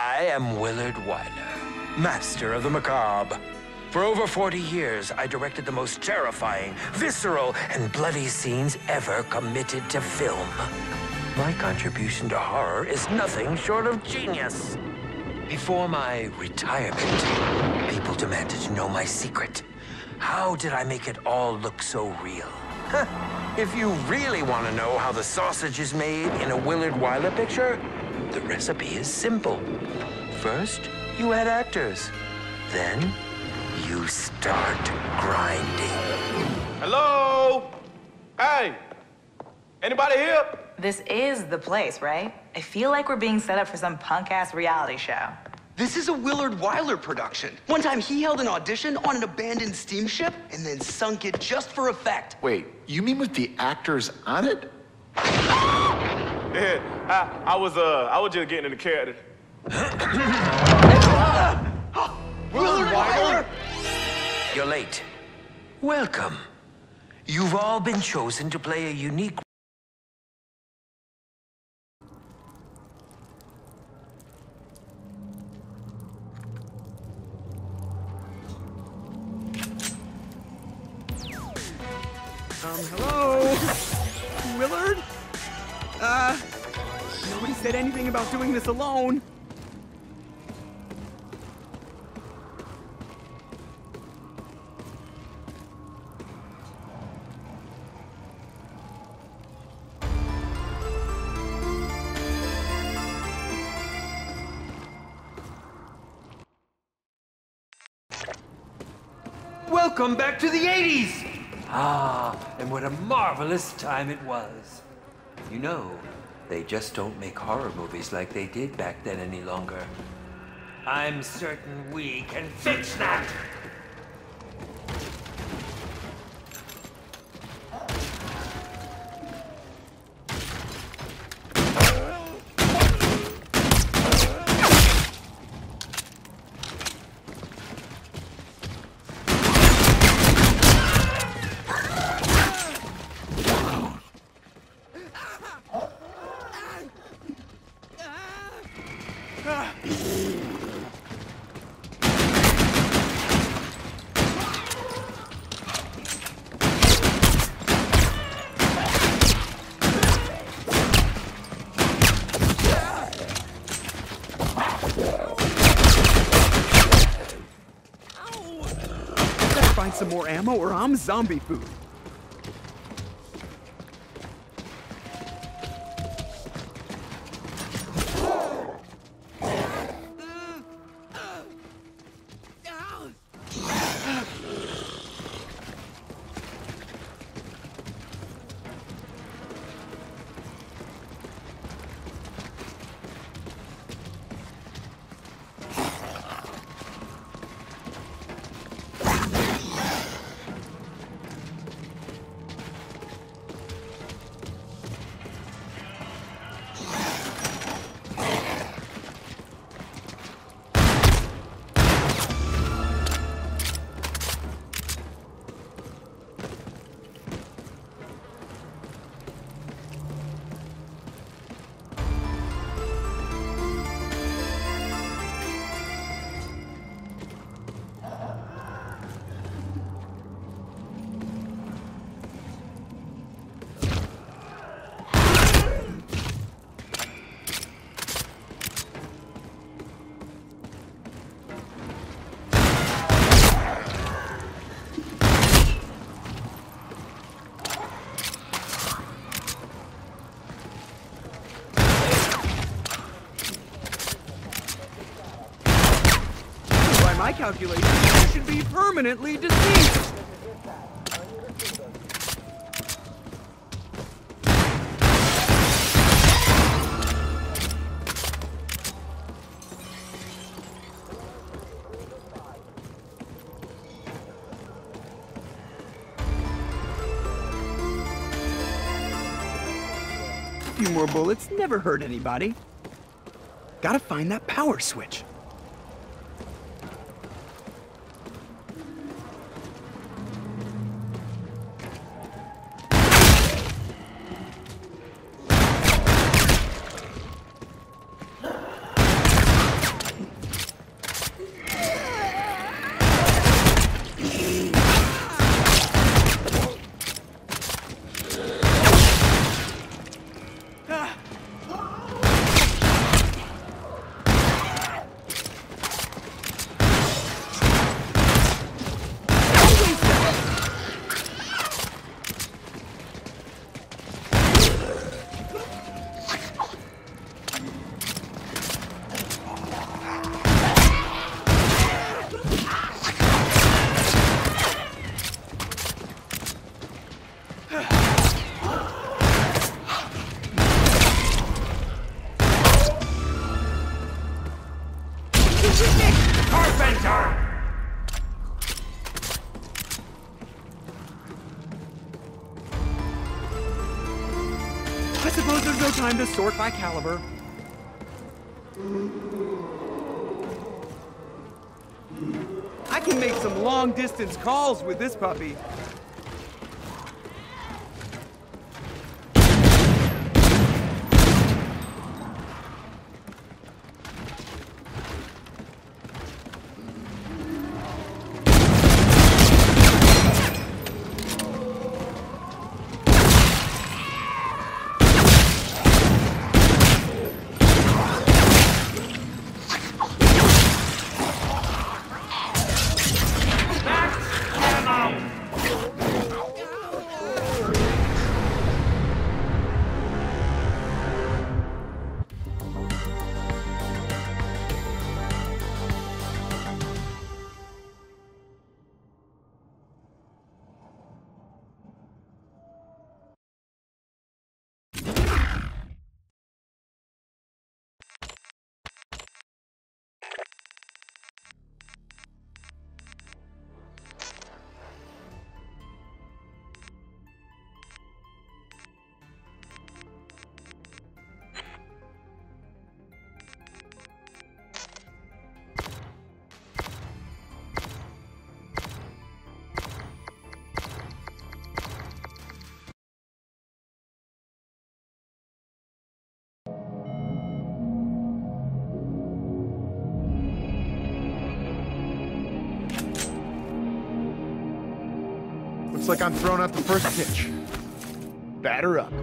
I am Willard Wyler, master of the macabre. For over 40 years, I directed the most terrifying, visceral, and bloody scenes ever committed to film. My contribution to horror is nothing short of genius. Before my retirement, people demanded to know my secret. How did I make it all look so real? If you really want to know how the sausage is made in a Willard Wyler picture, the recipe is simple. First, you add actors. Then, you start grinding. Hello? Hey, anybody here? This is the place, right? I feel like we're being set up for some punk-ass reality show. This is a Willard Wyler production. One time he held an audition on an abandoned steamship and then sunk it just for effect. Wait, you mean with the actors on it? Yeah, I was just getting in the character. Willard Wyler? You're late. Welcome. You've all been chosen to play a unique Hello? Willard? Nobody said anything about doing this alone. Welcome back to the 80s! Ah, and what a marvelous time it was. You know, they just don't make horror movies like they did back then any longer. I'm certain we can fix that! Find some more ammo or I'm zombie food. My calculations, you should be permanently deceased. A few more bullets never hurt anybody. Gotta find that power switch. I suppose there's no time to sort by caliber. I can make some long-distance calls with this puppy. Looks like I'm throwing out the first pitch. Batter up.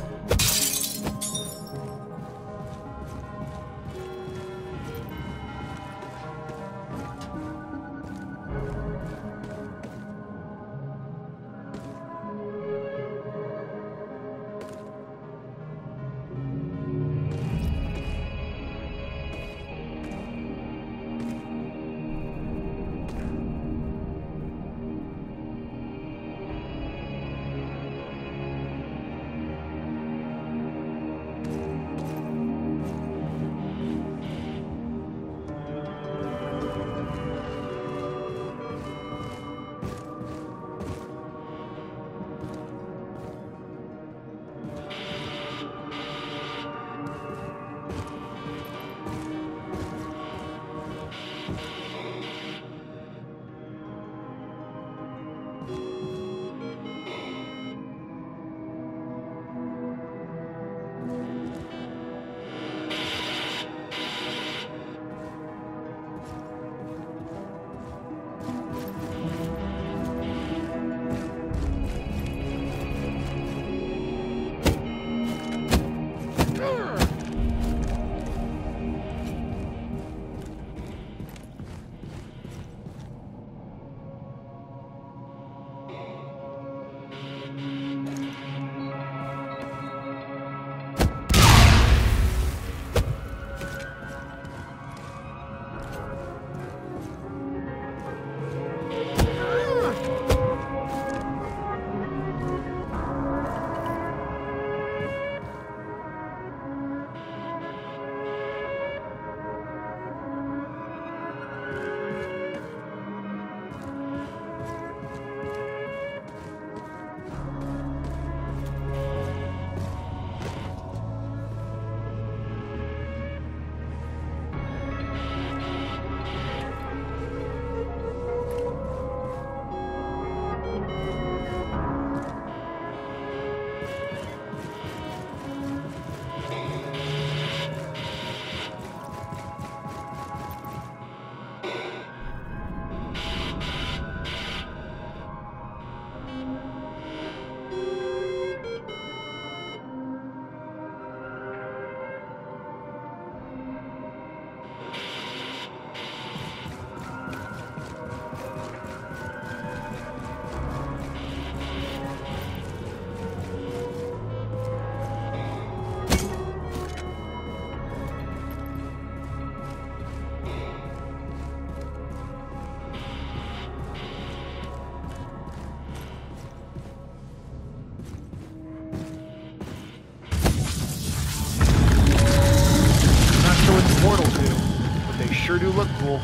Sure do look cool.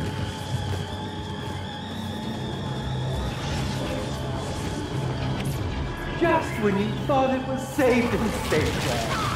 Just when you thought it was safe and safe,